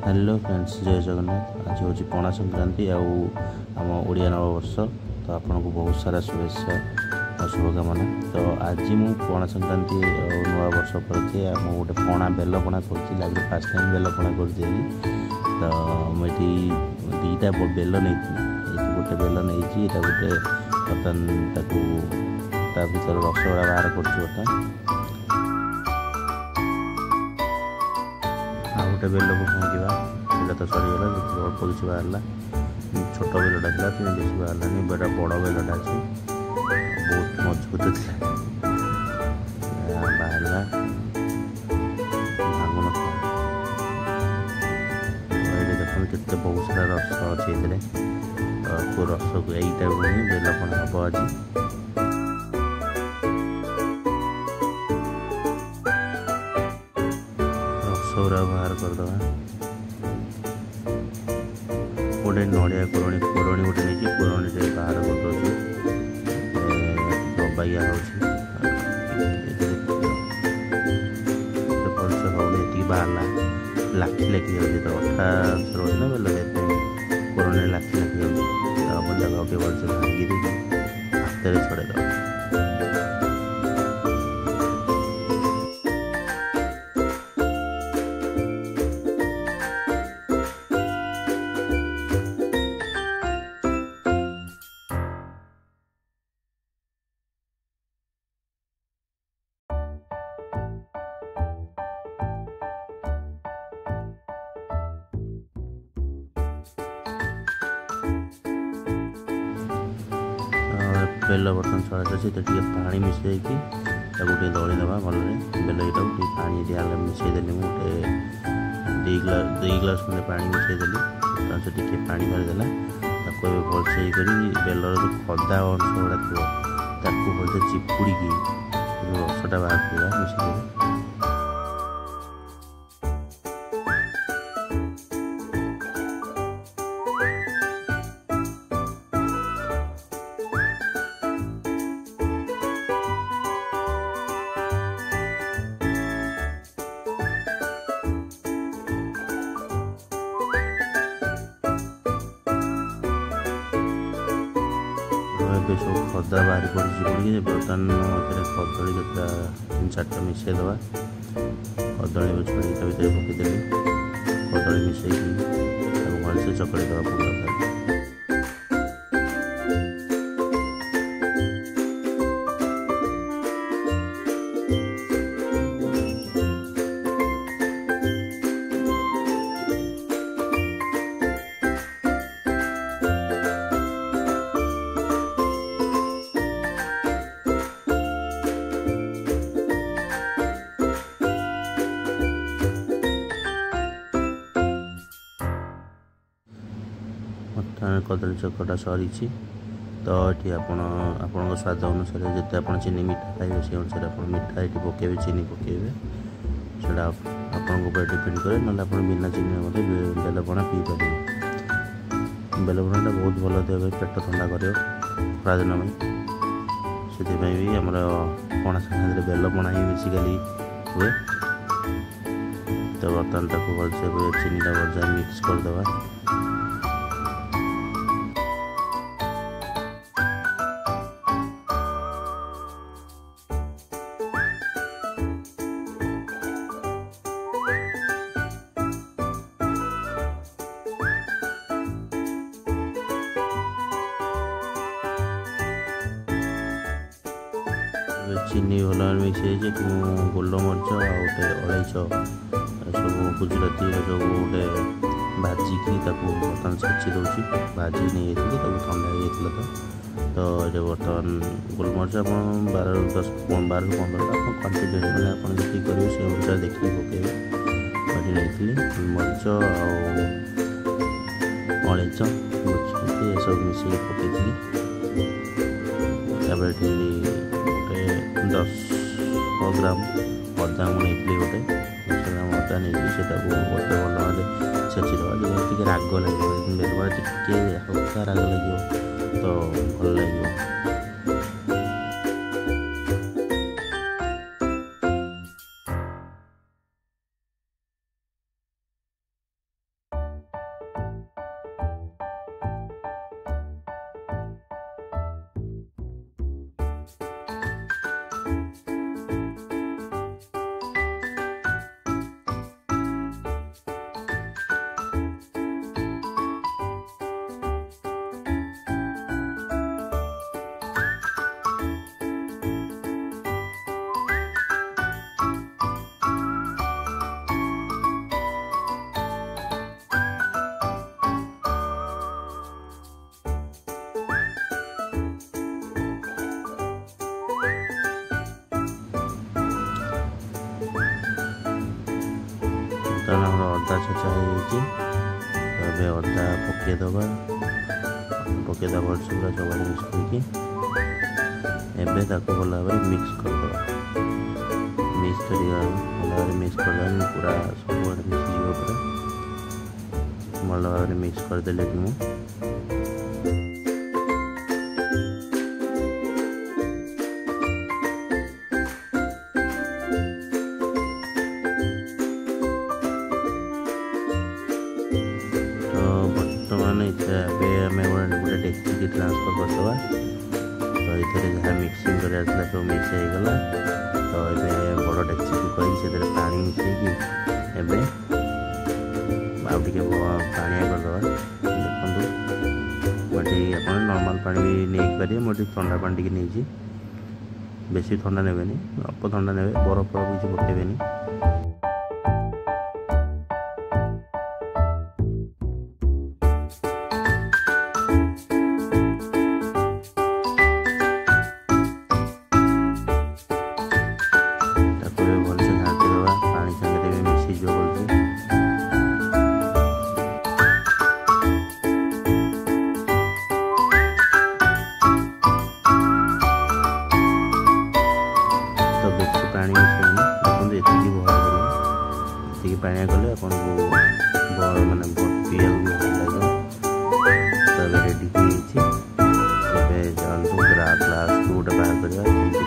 Hello friends, जय जगन्नाथ। आज हूँ पणा संक्रांति आम ओडिया नववर्ष। तो आपन को बहुत सारा शुभेच्छा और शुभकामना। तो आज मु पणा संक्रांति नवा वर्ष पर गोटे पणा बेल पणा कर आज फास्ट टाइम बेल पणा कर। तो मुझे दुईटा बेल नहीं गोटे बेल नहीं गोटे बर्तमान भर रसगुड़ा बाहर कर गोटे बेल को भांगा बेल तो सरीगला अल्प किसी बाहर छोट बेलटा था बेस बाहर बेटा बड़ बेलटा अच्छे बहुत मजबूत थी बाहर भांगु ना देखते के बहुत सारा रस अच्छे तो रस को यहीटा बेल पणा हम आज रसगुड़ा बाहर करदे गोटे नड़िया कोरणी गोटे नहीं कोरणी बाहर करदे दबाइया होती बाहर लाखी लाखी जाऊँगी तो अठा रही ना बेल कोरणी लाखी लाखी जाऊँगी जगह भलसे भांगी हाथ में छड़ेद बेल बर्तन छड़ा से पानी मिसई गोटे दलीदे भल बेल ये पानी दिया मिसईदेली गोटे दुई ग्लास खंडे पानी मिसईदेली से पानी मारिदेला भलसे बेलर जो खदा अंश गुड़ा थी भलसे चिपुड़ी रसटा बाहर करवा मिसईदेली सब खदा बाहर पड़ी बर्तमान कदली जो 3-4टा मिसईदे कदली छड़ी भर पकईदेली कदली मिसई भलसे चकड़ीदे पूरा कदली चकटा सरी तो ये आपण स्वाद अनुसार जिते आप चीनी मीठा खाइए से अनुसार आप मीठा ये पकेबे चीनी पकेबे से आपण डिपेंड करे ना बिना चीनी बेल पणा पी पारे। बेल पणाटा बहुत भल देह पेट ठंडा कर खरादिन से भी आम पणा संक्रांति बेल पणा ही बेसिकाली हुए। तो बर्तमान भलसे चीनीटा भलसे मिक्स करदे चीनी भल मिक्स गोलमरीच गोटे अलैच सब गुजराती सब गोटे भाजिकी बर्तमान छेची दूसरी भाजी नहीं ठंडा हो तो बर्तमान गोलमरीच आप 12-15 क्वांटिटी मैंने आप जी करेंगे से अनुसार देखिए पकेबे नहीं गोलमरीच अलैच गुजराती ये सब मिसई पकई 10 ग्राम अदा मुझे गोटे 10 ग्राम अदा नहीं गोटे भल भाव छेचीदे जो राग लगे बेलपड़ा टे हल्का राग लगे तो भल लगे। अदा छेचा हो अदा पकईदबा भलसे पूरा सब मिक्स करके एबे ताको भल भाव मिक्स करदे मिक्स कर भल भाव मिक्स करदे पूरा सब मिसीज पूरा भल भाव मिक्स करदे मुझे बर्तमान आम गोटे डेक्ची ट्रांसफर करदे तो ये जहाँ मिक्सिंग कर सब मिक्स होगला तो ये बड़ डेक्ची को कही से पा मिसैकि एवं आउटे पानिया करदे देखो मुझे आप नॉर्मल पानी भी नहीं पारे मुझे ठंडा पानी टी नहीं बेसी ठंडा ने अल्प ठंडा ने बरफ फरफ किसी पकेबेनी पानी देखते ये बहार ये पानी कले आपको मानने पीवा भी भल लगे तो रेडी हो जाए ग्लास को गोटे बाहर करवा